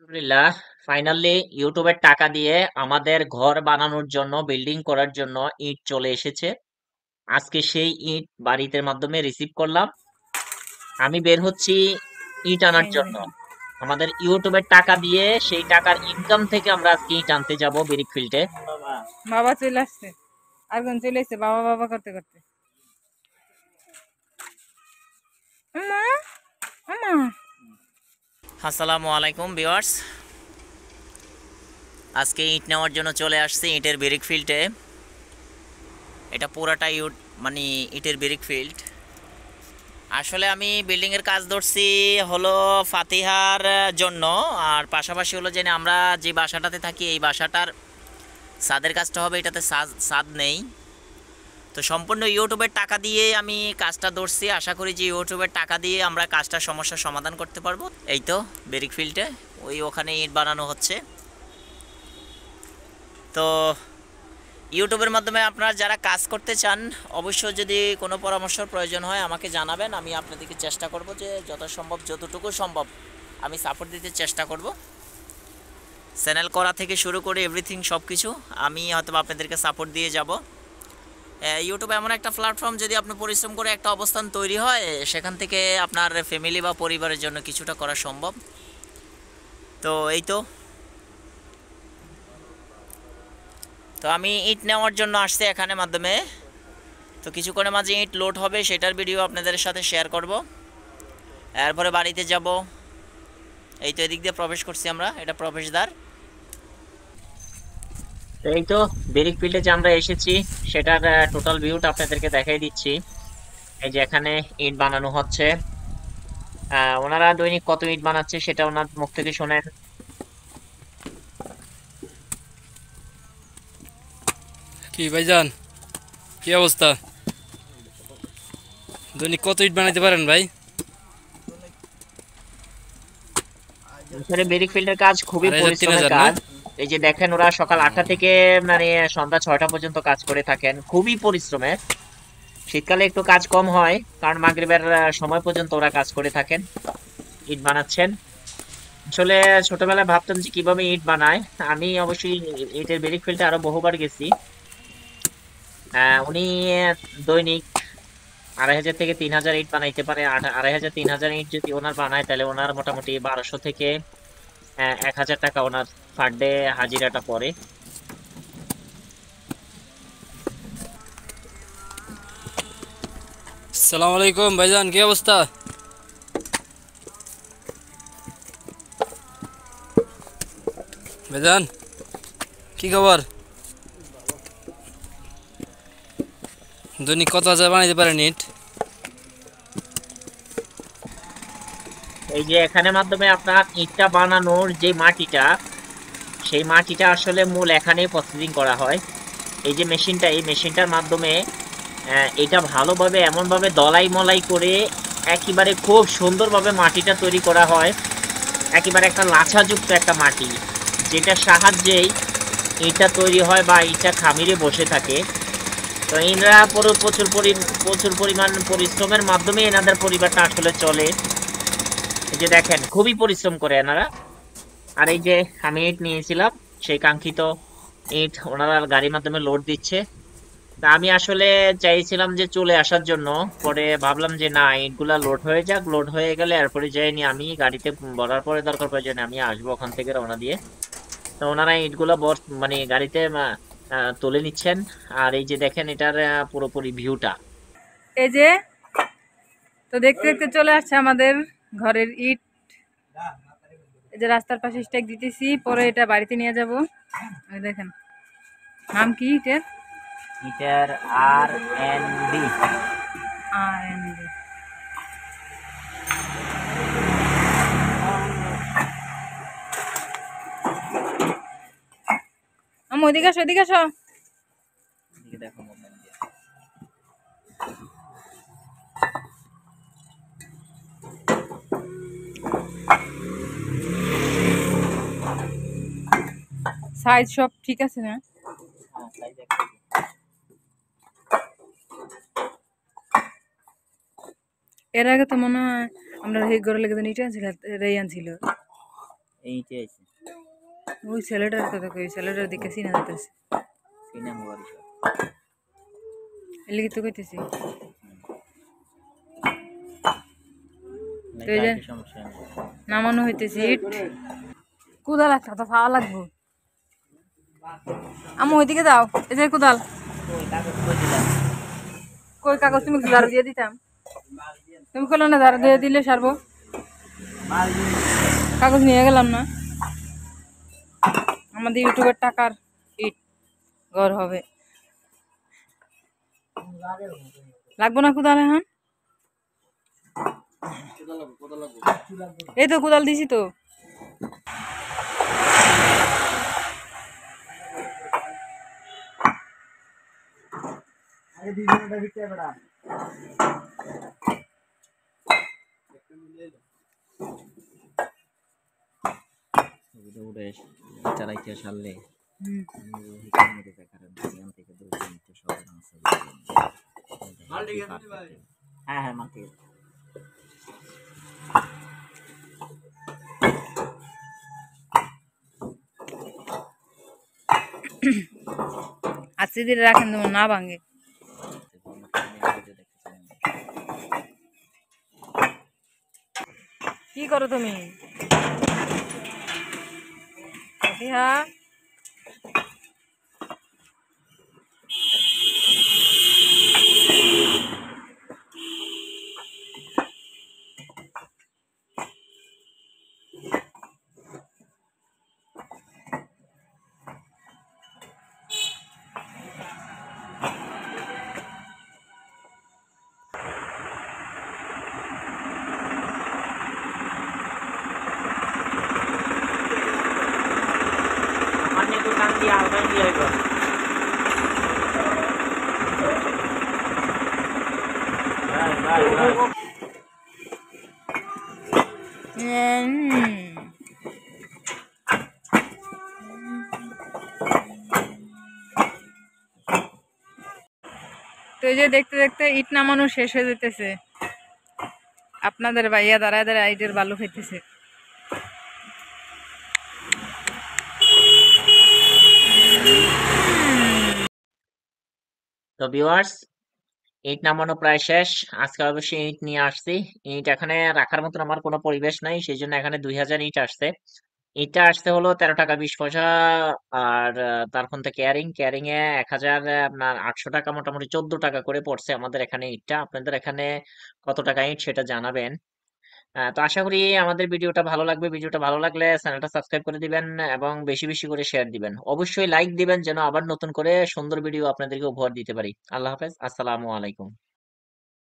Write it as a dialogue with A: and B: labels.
A: আলহামদুলিল্লাহ, ফাইনালি ইউটিউবের টাকা দিয়ে আমাদের ঘর বানানোর জন্য, বিল্ডিং করার জন্য ইট চলে এসেছে। আজকে সেই ইট বাড়িতে মাধ্যমে রিসিভ করলাম। আমি বের হচ্ছি ইট আনার
B: এই যে
A: জন্য।
B: দেখেন,
A: আমাদের ইউটিউবের টাকা দিয়ে সেই টাকার ইনকাম থেকে আমরা আজকে ইট আনতে যাব ব্রিক ফিল্ডে।
B: বাবা চলে আসছে। আর কোন চলে এসছে বাবা বাবা করতে করতে। আম্মা আম্মা
A: আসসালামু আলাইকুম ভিউয়ার্স, আজকে ইট নেওয়ার জন্য চলে আসছি ইটের ব্রিক ফিল্ডে। এটা পুরাটা মানে ইটের ব্রিক ফিল্ড। আসলে আমি বিল্ডিং এর কাজ ধরছি হলো ফাতিহার জন্য, আর পাশাপাশি হলো যে আমরা যে বাসাটাতে থাকি এই বাসাটার ছাদের কাজটা হবে, এটাতে ছাদ নেই। তো সম্পূর্ণ ইউটিউবের টাকা দিয়ে আমি কাজটা ধরছি। আশা করি যে ইউটিউবের টাকা দিয়ে আমরা কাজটার সমস্যার সমাধান করতে পারবো। এই তো ব্রিক ফিল্ডে ওখানে ইট বানানো হচ্ছে। তো ইউটিউবের মাধ্যমে আপনারা যারা কাজ করতে চান, অবশ্যই যদি কোনো পরামর্শের প্রয়োজন হয় আমাকে জানাবেন। আমি আপনাদেরকে চেষ্টা করব যে যতটুকু সম্ভব আমি সাপোর্ট দিতে চেষ্টা করব। চ্যানেল করা থেকে শুরু করে এভরিথিং সব কিছু আমি হয়তো আপনাদেরকে সাপোর্ট দিয়ে যাব। ইউটিউব এমন একটা প্ল্যাটফর্ম, যদি আপনি পরিশ্রম করে একটা অবস্থান তৈরি হয়, সেখান থেকে আপনার ফ্যামিলি বা পরিবারের জন্য কিছুটা করা সম্ভব। তো এই তো তো আমি ইট নেওয়ার জন্য আসছি এখানে মাধ্যমে। তো কিছুক্ষণের মাঝে ইট লোড হবে, সেটার ভিডিও আপনাদের সাথে শেয়ার করব। এরপরে বাড়িতে যাব। এই তো এদিক দিয়ে প্রবেশ করছি আমরা, এটা প্রবেশদ্বার। এই তো ব্রিক ফিল্ডে যে আমরা এসেছি সেটার টোটাল ভিউটা আপনাদেরকে দেখাই দিচ্ছি। এই যে এখানে ইট বানানো হচ্ছে। ওনারা দৈনিক কত ইট বানাচ্ছে সেটা ওনার মুখ থেকে শোনেন।
C: কি ভাইজান, কি অবস্থা? দৈনিক কত ইট বানাইতে পারেন ভাই?
A: আসলে ব্রিক ফিল্ডের কাজ খুবই
C: 2,500
A: পরিশ্রমের
C: 3,000 না?
A: কাজ। এই যে দেখেন, ওরা সকাল 8টা থেকে মানে সন্ধ্যা 6টা পর্যন্ত কাজ করে থাকেন, খুবই পরিশ্রমের। শীতকালে একটু কাজ কম হয়, কারণ মাগরিবের সময় পর্যন্ত ওরা কাজ করে থাকেন, ইট বানাচ্ছেন। আসলে ছোটবেলায় ভাবতাম যে কিভাবে ইট বানায়। আমি অবশ্যই ইটের ব্রিক ফিল্ডে আরো বহুবার গেছি। উনি দৈনিক 2,500 থেকে 3,000 ইট বানাইতে পারে। 2,500 3,000 ইট যদি ওনার বানায়, তাহলে ওনার মোটামুটি 1200 থেকে 1,000 টাকা ওনার পার ডে হাজিরাটা পড়ে।
C: আসসালামু আলাইকুম ভাইজান, কি অবস্থা? ভাইজান, কি খবর? দৈনিক কত হাজার বানাইতে পারেন ইট?
A: এই যে এখানে মাধ্যমে আপনার ইটটা বানানোর যে মাটিটা, সেই মাটিটা আসলে মূল এখানেই প্রসেসিং করা হয়। এই যে মেশিনটা, এই মেশিনটার মাধ্যমে এটা ভালোভাবে এমনভাবে দলাই মলাই করে একেবারে খুব সুন্দরভাবে মাটিটা তৈরি করা হয়। একেবারে একটা লাছাযুক্ত একটা মাটি, যেটার সাহায্যেই ইটটা তৈরি হয় বা ইটটা খামিরে বসে থাকে। তো এনারা প্রচুর পরিমাণ পরিশ্রমের মাধ্যমে এনাদের পরিবারটা আসলে চলে। এই যে দেখেন, খুবই পরিশ্রম করে এনারা। আর এই যে আমি ইট নিয়েছিলাম, সেই কাঙ্ক্ষিত ইট ওনারা গাড়ির মাধ্যমে লোড দিচ্ছে। তা আমি আসলে চাইছিলাম যে চলে আসার জন্য, পরে ভাবলাম যে না, ইটগুলা লোড হয়ে যাক, লোড হয়ে গেলে এরপরে যাইনি আমি গাড়িতে ভরার পরে দরকার প্রয়োজনে আমি আসবো ওখান থেকে রওনা দিয়ে। তো ওনারা ইটগুলা মানে গাড়িতে তুলে নিচ্ছেন। আর এই যে দেখেন এটার পুরোপুরি ভিউটা।
B: এই যে তো দেখতে দেখতে চলে আসছে আমাদের ঘরের ইট। এই যে রাস্তার পাশে স্টেক দিতেছি, পরে এটা বাড়িতে নিয়ে যাব। এই দেখেন, নাম কি ইটের?
A: এটার R&D।
B: R&D। ওইদিকে আসো, ওইদিকে আসো।
A: দেখো
B: সাইজ সব ঠিক আছে না? এর আগে তো মনে হয় আমরা এই ঘরে লেগে নিচে আনছিল, রেই আনছিল।
A: এইটা আছে
B: ওই ছেলেটার কথা কই, ছেলেটার দিকে চিনা যাইতেছে।
A: সিনেমা বাড়ি সব
B: এর লিগে তো কইতেছি। তো
A: নাকি
B: এই যে
A: আর কি সমস্যা নেই
B: নামানো হইতেছে ইট। কুদাল একটা তো পাওয়া লাগবো। আমু ওইদিকে দাও, এই যে কুদাল।
A: ওই কাগজ কই দিলাম
B: কই কাগজ তুমি ঝাড়ু দিয়ে দিতাম, তুমি কইলো না ঝাড়ু দিয়ে দিলে সারবো।
A: মাল দিয়ে
B: কাগজ নিয়ে গেলাম না, আমাদের ইউটিউবের টাকার ইট ঘর হবে। লাগবো না কুদাল এখন? এই তো কুদাল দিছি তো।
A: উড়ে চালাইতে সারলে
B: হুম।
A: হ্যাঁ হ্যাঁ মাল ঠিক আছে
B: আজকে দিলে রাখেন তোমার না ভাঙে। কি করো তুমি? হ্যাঁ,
A: আমার নিয়ে কান দিয়ে আলগাই দিয়ে হইব ভাই ভাই ভাই
B: উম। তো এই যে দেখতে দেখতে ইট নামানো শেষ হয়ে যেতেছে। আপনাদের ভাইয়া দাঁড়ায় দাঁড়ায় ইটের বালু খাইতেছে।
A: তো ভিউয়ার্স ইট নামানো প্রায় শেষ আজকে অবশ্যই ইট নিয়ে আসছি ইট এখানে রাখার মতন আমার কোনো পরিবেশ নাই সেই জন্য এখানে 2000 ইট আসছে ইটটা আসতে হলো 13 টাকা 20 পয়সা আর তার ফোন থেকে ক্যারিং ক্যারিং এ 1000 আপনার 800 টাকা মোটামুটি 14 টাকা করে পড়ছে আমাদের এখানে ইটটা আপনাদের এখানে কত টাকা ইট সেটা জানাবেন তো আশা করি আমাদের ভিডিওটা ভালো লাগবে ভিডিওটা ভালো লাগলে চ্যানেলটা সাবস্ক্রাইব করে দিবেন এবং বেশি বেশি করে শেয়ার দিবেন অবশ্যই লাইক দিবেন যেন আবার নতুন করে সুন্দর ভিডিও আপনাদেরকে উপহার দিতে পারি আল্লাহ হাফেজ আসসালামু আলাইকুম